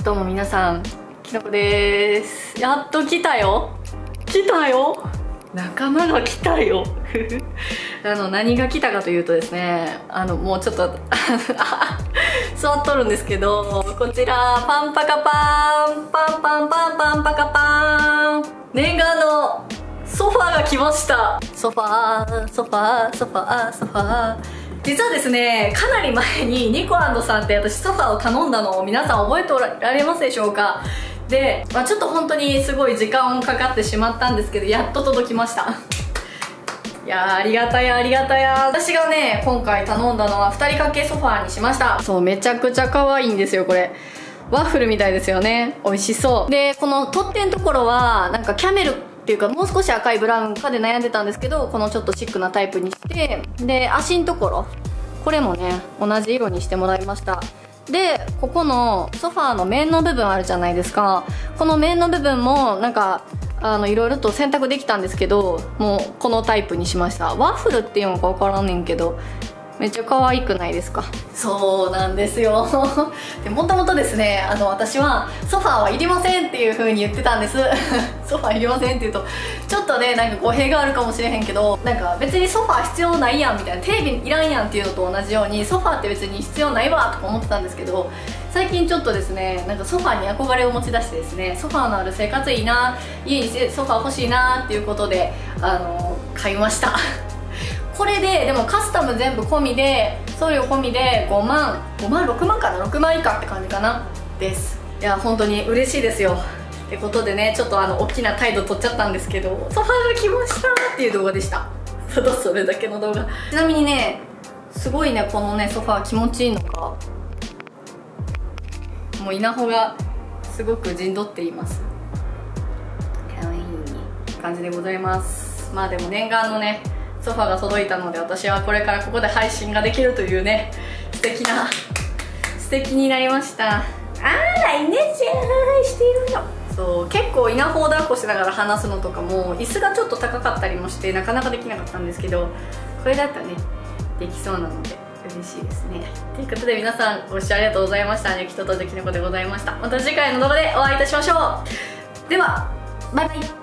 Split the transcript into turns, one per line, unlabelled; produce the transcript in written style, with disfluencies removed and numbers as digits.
どうも皆さん、きのこです。やっと来たよ。来たよ。仲間が来たよ。何が来たかというとですね、もうちょっと座っとるんですけど、こちらパンパカパンパンパンパンパンパカパン、念願のソファーが来ました。ソファーソファーソファーソファー。実はですね、かなり前にニコ&さんって私ソファーを頼んだのを皆さん覚えておられますでしょうか。で、ちょっと本当にすごい時間かかってしまったんですけど、やっと届きました。いやー、ありがたやありがたや。私がね今回頼んだのは2人掛けソファーにしました。そう、めちゃくちゃ可愛いんですよ。これワッフルみたいですよね。美味しそうで、この取っ手のところはなんかキャメルっていうか、もう少し赤いブラウンかで悩んでたんですけど、このちょっとシックなタイプにして、で足のところこれもね同じ色にしてもらいました。で、ここのソファーの面の部分あるじゃないですか。この面の部分もなんかいろいろと選択できたんですけど、もうこのタイプにしました。ワッフルっていうのか分からんねんけど、めっちゃ可愛くないですか。そうなんですよ。で、もともとですね、私はソファーはいりませんっていう風に言ってたんです。ソファーいりませんって言うとちょっとねなんか語弊があるかもしれへんけど、なんか別にソファー必要ないやんみたいな、テレビいらんやんっていうのと同じようにソファーって別に必要ないわとか思ってたんですけど、最近ちょっとですね、なんかソファーに憧れを持ち出してですね、ソファーのある生活いいな、家にソファー欲しいなっていうことで買いました。これでもカスタム全部込みで送料込みで5万6万かな、6万以下って感じかなです。いや本当に嬉しいですよ。ってことでね、ちょっと大きな態度取っちゃったんですけど、ソファーが来ましたっていう動画でした。ただそれだけの動画。ちなみにね、すごいねこのねソファー気持ちいいのか、もう稲穂がすごく陣取っています。かわいい感じでございます。まあでも念願のねソファーが届いたので、私はこれからここで配信ができるというね、素敵になりました。あら、イネちゃんしているの。そう、結構稲穂を抱っこしながら話すのとかも椅子がちょっと高かったりもしてなかなかできなかったんですけど、これだったらねできそうなので嬉しいですね。ということで皆さんご視聴ありがとうございました。ゆきとときのこでございました。また次回の動画でお会いいたしましょう。ではバイバイ。